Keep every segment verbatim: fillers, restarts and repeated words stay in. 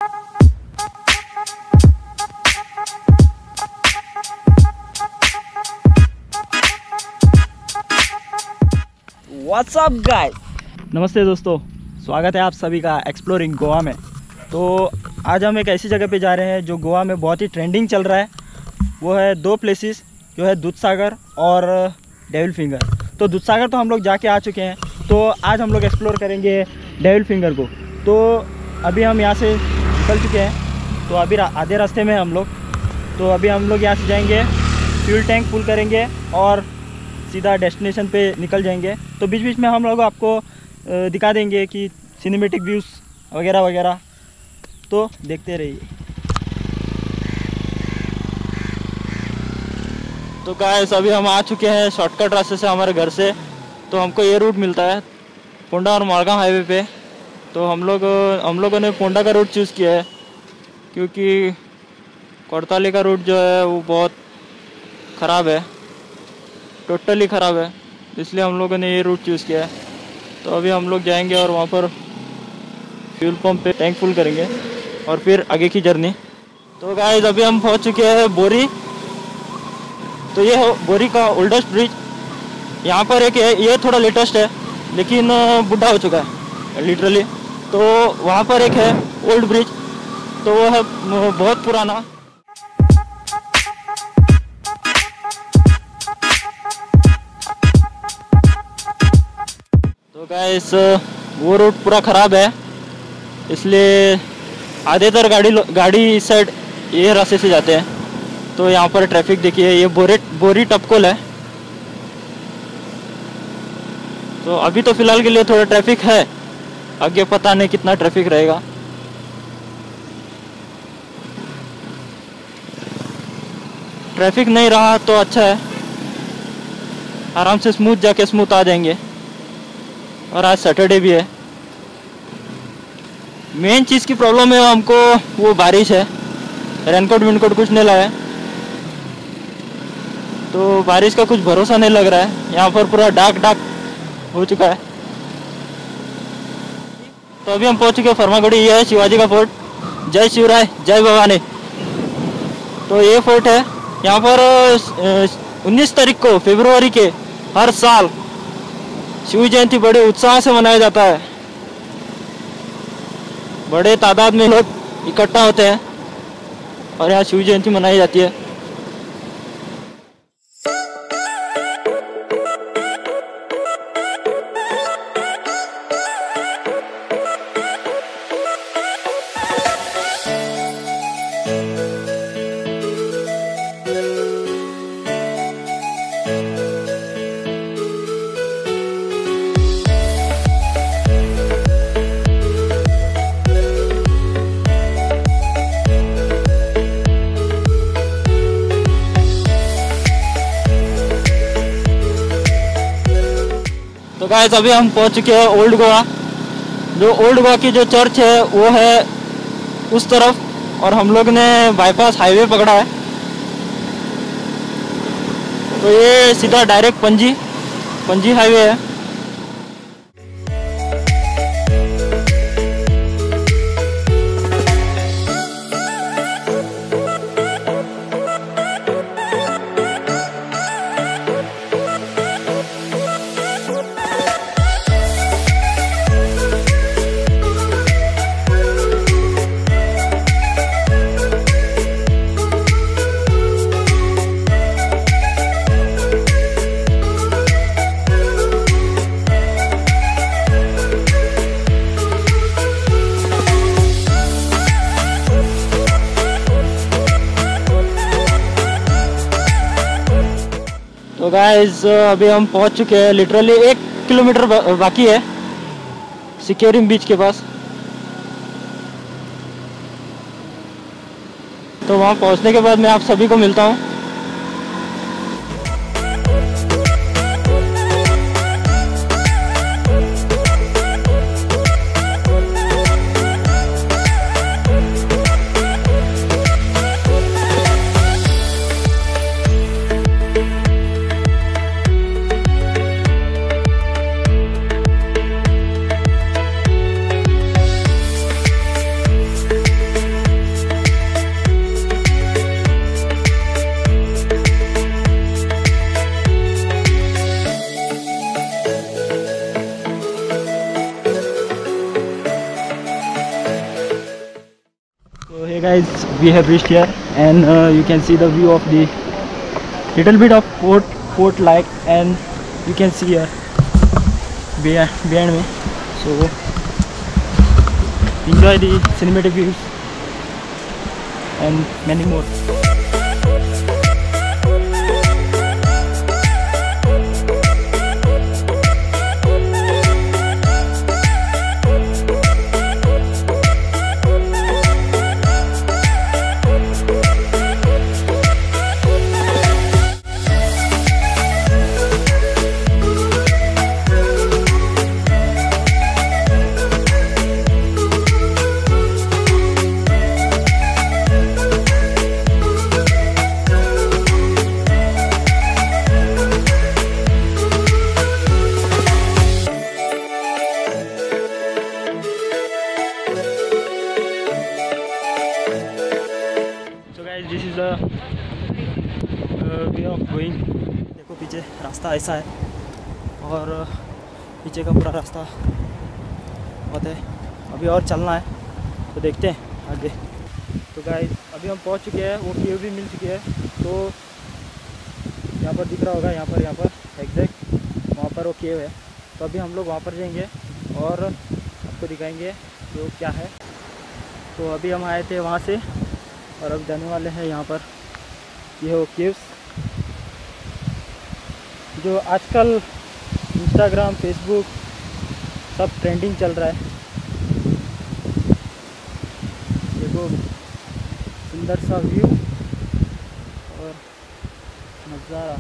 What's up guys, नमस्ते दोस्तों, स्वागत है आप सभी का एक्सप्लोरिंग गोवा में। तो आज हम एक ऐसी जगह पे जा रहे हैं जो गोवा में बहुत ही ट्रेंडिंग चल रहा है। वो है दो प्लेसेस, जो है दूधसागर और डेविल फिंगर। तो दूधसागर तो हम लोग जाके आ चुके हैं, तो आज हम लोग एक्सप्लोर करेंगे डेविल फिंगर को। तो अभी हम यहाँ से निकल चुके हैं, तो अभी आधे रास्ते में हम लोग। तो अभी हम लोग यहाँ से जाएंगे, फ्यूल टैंक फुल करेंगे और सीधा डेस्टिनेशन पे निकल जाएंगे। तो बीच बीच में हम लोग आपको दिखा देंगे कि सिनेमेटिक व्यूज़ वगैरह वगैरह, तो देखते रहिए। तो गाइस अभी हम आ चुके हैं शॉर्टकट रास्ते से हमारे घर से। तो हमको ये रूट मिलता है पोंडा और माड़गांव हाईवे पे। तो हम लोग हम लोगों ने पोंडा का रूट चूज़ किया है, क्योंकि कोड़ताली का रूट जो है वो बहुत ख़राब है, टोटली ख़राब है, इसलिए हम लोगों ने ये रूट चूज़ किया है। तो अभी हम लोग जाएंगे और वहाँ पर फ्यूल पंप पे टैंक फुल करेंगे और फिर आगे की जर्नी। तो गाइस अभी हम पहुँच चुके हैं बोरी। तो ये है बोरी का ओल्डेस्ट ब्रिज। यहाँ पर एक है, ये थोड़ा लेटेस्ट है लेकिन बुढ़ा हो चुका है लिटरली। तो वहाँ पर एक है ओल्ड ब्रिज, तो वो है बहुत पुराना। तो गाइस वो रूट पूरा ख़राब है, इसलिए आधेतर गाड़ी गाड़ी इस साइड ये रास्ते से जाते हैं। तो यहाँ पर ट्रैफिक देखिए, ये बोरे बोरी टपकोल है। तो अभी तो फ़िलहाल के लिए थोड़ा ट्रैफिक है, आगे पता नहीं कितना ट्रैफिक रहेगा। ट्रैफिक नहीं रहा तो अच्छा है, आराम से स्मूथ जाके स्मूथ आ जाएंगे। और आज सैटरडे भी है। मेन चीज़ की प्रॉब्लम है हमको, वो बारिश है। रेनकोट विनकोट कुछ नहीं लाया, तो बारिश का कुछ भरोसा नहीं लग रहा है। यहाँ पर पूरा डार्क डार्क हो चुका है। तो अभी हम पहुँच चुके हैं फर्मागुड़ी। ये है शिवाजी का फोर्ट। जय शिवराय जय भवानी। तो ये फोर्ट है। यहाँ पर उन्नीस तारीख को फरवरी के हर साल शिव जयंती बड़े उत्साह से मनाया जाता है। बड़े तादाद में लोग इकट्ठा होते हैं और यहाँ शिव जयंती मनाई जाती है। तो गाइस अभी हम पहुंच चुके हैं ओल्ड गोवा। जो ओल्ड गोवा की जो चर्च है वो है उस तरफ, और हम लोग ने बाईपास हाईवे पकड़ा है। तो ये सीधा डायरेक्ट पणजी पणजी हाईवे है। तो गाइस अभी हम पहुंच चुके हैं, लिटरली एक किलोमीटर बाकी है सिक्योरिंग बीच के पास। तो वहां पहुंचने के बाद मैं आप सभी को मिलता हूं। So hey guys, we have reached here and uh, you can see the view of the little bit of fort fort like, and you can see here behind me. So enjoy the cinematic views and many more. This is the way of going. देखो पीछे रास्ता ऐसा है और पीछे का पूरा रास्ता बहुत है, अभी और चलना है तो देखते हैं आगे। तो गाइस अभी हम पहुंच चुके हैं, वो केव भी मिल चुकी है। तो यहाँ पर दिख रहा होगा, यहाँ पर यहाँ पर एग्जैक्ट वहाँ पर वो केव है। तो अभी हम लोग वहाँ पर जाएंगे और आपको दिखाएंगे कि वो क्या है। तो अभी हम आए थे वहाँ से और अब जाने वाले हैं यहाँ पर। ये हो केव्स जो आजकल इंस्टाग्राम फेसबुक सब ट्रेंडिंग चल रहा है। देखो सुंदर सा व्यू और नज़ारा।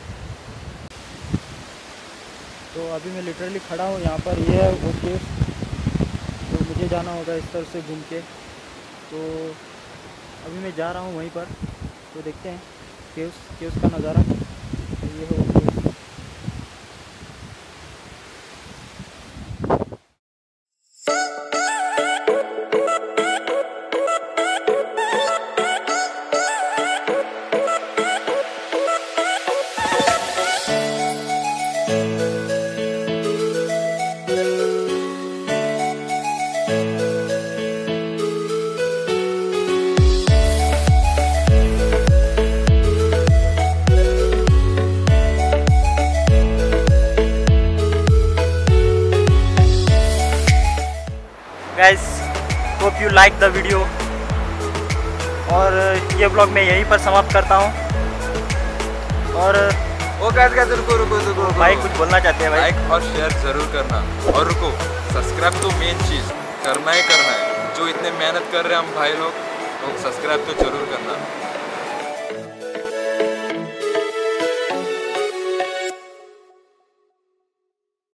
तो अभी मैं लिटरली खड़ा हूँ यहाँ पर, ये है वो केव्स। तो मुझे जाना होगा इस तरह से घूम के। तो अभी मैं जा रहा हूँ वहीं पर, तो देखते हैं केव्स केव्स का नज़ारा। तो ये हो caves. Guys hope you like the video, और ये ब्लॉग मैं यहीं पर समाप्त करता हूँ। और ओ गाइस गाइस रुको रुको रुको भाई कुछ बोलना चाहते हैं भाई? लाइक और शेयर जरूर करना, और रुको सब्सक्राइब तो मेन चीज़ करना ही करना है। जो इतने मेहनत कर रहे हैं हम भाई लोग, तो सब्सक्राइब तो जरूर करना।